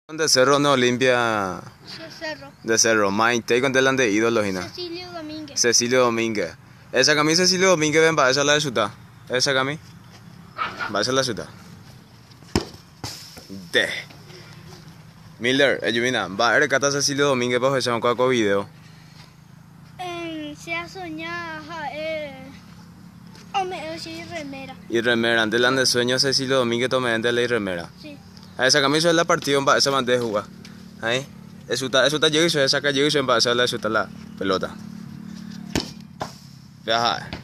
De Cerro no limpia Cerro. de Cerro. Main, te con delante ídolos y nada. Cecilio Domínguez. Cecilio Domínguez. Esa camisa Cecilio Domínguez ven para esa la de Suta. Esa camisa. Va a ser la Suta. De. Miller, Ayumina, va a ver cata Cecilio Domínguez para echar un cuaco video. Se ha soñado sí, remera. Y remera, antes de sueño Cecilio Domínguez tome gente la remera. Sí. A esa camisa es la partido para esa manera de jugar. Ahí. Eso está llegando y se saca llegando y se va a hacer la pelota. Viaja.